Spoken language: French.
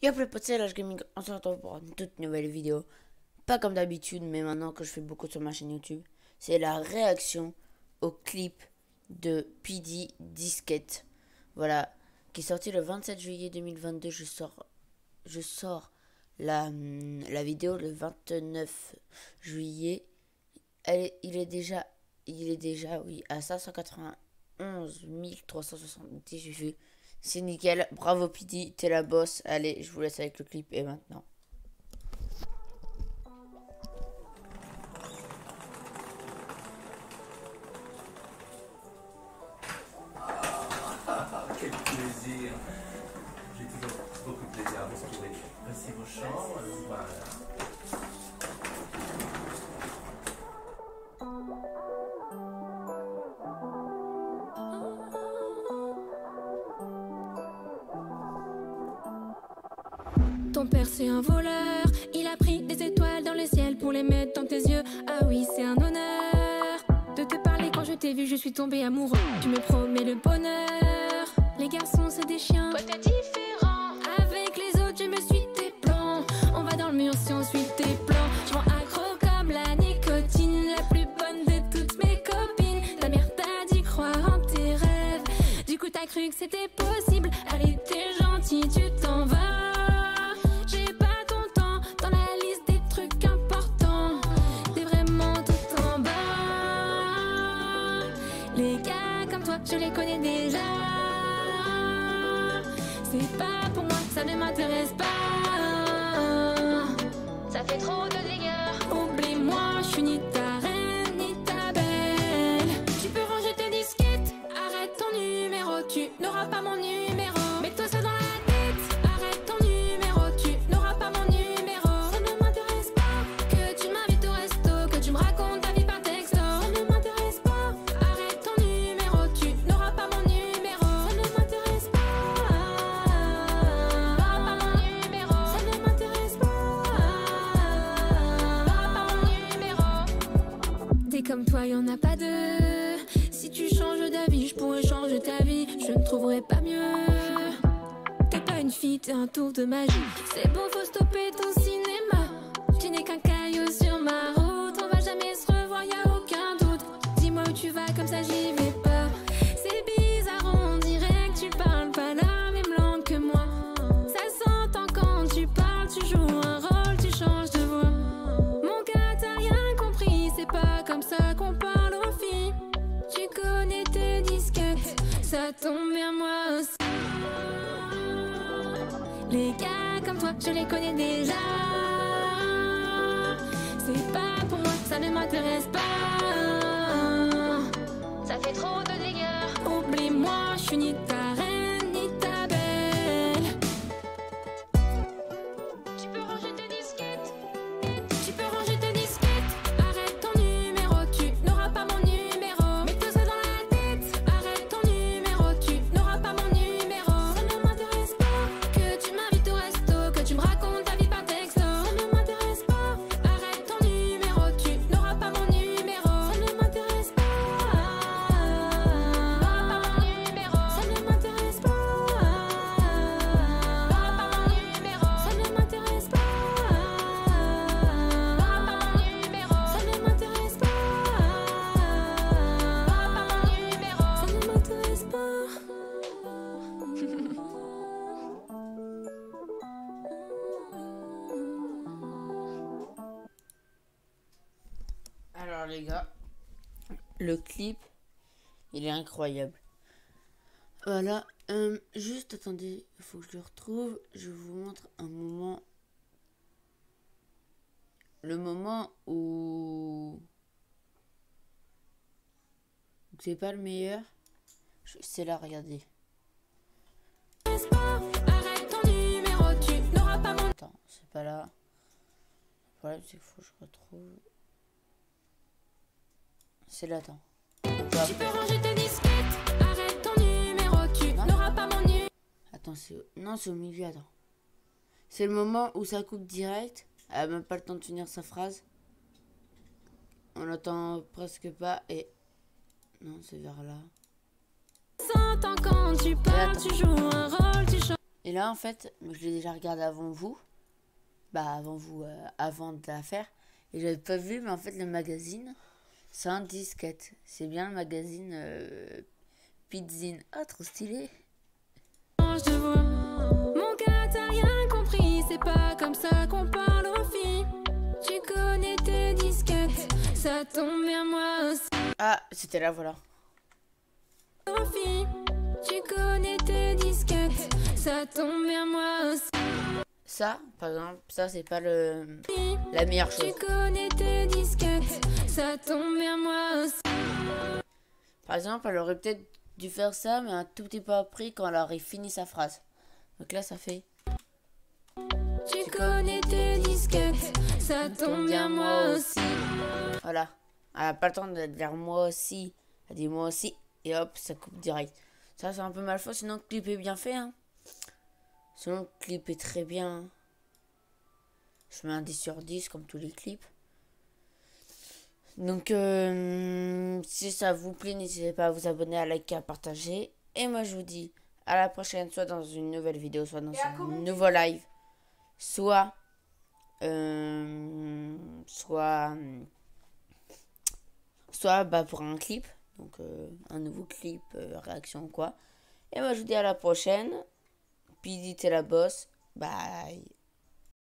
Y'a plus potes, c'est Lâche Gaming, on se retrouve pour une toute nouvelle vidéo. Pas comme d'habitude, mais maintenant que je fais beaucoup sur ma chaîne YouTube. C'est la réaction au clip de PD Disquette. Voilà, qui est sorti le 27 juillet 2022. Je sors la vidéo le 29 juillet. Il est déjà oui, à 591 370 vues. C'est nickel, bravo PD, t'es la boss. Allez, je vous laisse avec le clip et maintenant. Quel plaisir! J'ai toujours beaucoup de plaisir à vous retrouver. Voici vos chambres, voilà. Ton père c'est un voleur, il a pris des étoiles dans le ciel pour les mettre dans tes yeux. Ah oui, c'est un honneur de te parler. Quand je t'ai vu, je suis tombée amoureux. Tu me promets le bonheur. Les garçons c'est des chiens, toi t'es différent. Avec les autres je me suis tes plans. On va dans le mur si on suit tes plans. Je rends accro comme la nicotine, la plus bonne de toutes mes copines. Ta mère t'a dit croire en tes rêves, du coup t'as cru que c'était possible. Allez t'es gentil, tu t'en vas. Les gars comme toi, je les connais déjà. C'est pas pour moi, ça ne m'intéresse pas. Ça fait trop de dégâts. Oublie-moi, je suis ni ta reine, ni ta belle. Tu peux ranger tes disquettes, arrête ton numéro, tu n'auras pas mon numéro. Mets-toi ça dans la tête, arrête ton numéro, tu n'auras pas mon numéro. Ça ne m'intéresse pas que tu m'invites au resto, que tu me racontes ta vie par texto. Ça ne m'intéresse pas. Comme toi, y'en a pas deux. Si tu changes d'avis, je pourrais changer ta vie. Je ne trouverai pas mieux. T'es pas une fille, t'es un tour de magie. C'est bon, faut stopper ton cinéma. Tu n'es qu'un caillou sur ma route. On va jamais se revoir, y'a aucun doute. Dis-moi où tu vas, comme ça j'y vais pas. C'est bizarre, on dirait que tu parles pas la même langue que moi. Ça s'entend quand tu parles, tu joues un rôle, tu changes de voix. Mon gars, t'as rien compris, c'est pas comme ça qu'on parle aux filles. Tu connais tes disquettes, ça tombe bien moi aussi. Les gars comme toi, je les connais déjà. C'est pas pour moi, ça ne m'intéresse pas. Ça fait trop de dégâts. Oublie-moi, je suis ni ta reine, ni ta belle. Tu peux ranger tes disquettes. Tu peux ranger tes disquettes. Arrête ton numéro, tu n'auras pas mon numéro. Mets-toi ça dans la tête. Arrête ton numéro, tu n'auras pas mon numéro. Ça ne m'intéresse pas que tu m'invites au resto, que tu me racontes ta vie par texto. Ça ne m'intéresse pas. Arrête ton numéro, tu n'auras pas mon numéro. Ça ne m'intéresse pas. Ça ne m'intéresse pas. Ça ne m'intéresse pas. Ça ne m'intéresse pas. Ça ne m'intéresse pas. Alors les gars, le clip, il est incroyable. Voilà, juste attendez, il faut que je le retrouve. Je vous montre un moment. Le moment où c'est pas le meilleur. C'est là, regardez. Arrête ton numéro, tu n'auras pas mon. Attends, c'est pas là. Le problème c'est qu'il faut que je retrouve. C'est là, attends. Tu peux ranger tes disquettes. Arrête ton numéro, tu n'auras pas mon numéro. Attends, non, c'est au milieu, attends. C'est le moment où ça coupe direct. Elle a même pas le temps de finir sa phrase. On l'entend presque pas et... Non, c'est vers là. S'entend quand tu parles, tu joues un rôle, tu chantes. Et là, en fait, je l'ai déjà regardé avant vous. Bah, avant vous, avant de la faire. Et j'avais pas vu, mais en fait, le magazine, c'est un disquette. C'est bien le magazine Pidzine. Ah, trop stylé. Je te vois. Mon gars, t'as rien compris. C'est pas comme ça qu'on parle aux filles. Tu connais tes disquettes. Ça tombe bien, moi aussi. Ah, c'était là, voilà. Aux filles. Tu connais tes disquettes. Ça tombe bien, moi aussi. Ça, par exemple, ça, c'est pas la meilleure chose. Tu connais tes disquettes. Ça tombe bien, moi aussi. Par exemple, elle aurait peut-être dû faire ça, mais un tout petit peu après quand elle aurait fini sa phrase. Donc là, ça fait... Tu connais tes disquettes. Ça tombe bien, moi aussi. Voilà. Elle n'a pas le temps de dire moi aussi. Elle dit moi aussi. Et hop, ça coupe direct. Ça, c'est un peu mal fait. Sinon, le clip est bien fait. Hein. Sinon, le clip est très bien. Je mets un 10 sur 10 comme tous les clips. Donc, si ça vous plaît, n'hésitez pas à vous abonner, à liker, à partager. Et moi, je vous dis à la prochaine, soit dans une nouvelle vidéo, soit dans un nouveau live. Soit bah, pour un clip. Donc, un nouveau clip, réaction quoi. Et moi, je vous dis à la prochaine. Pidi, t'es la boss. Bye.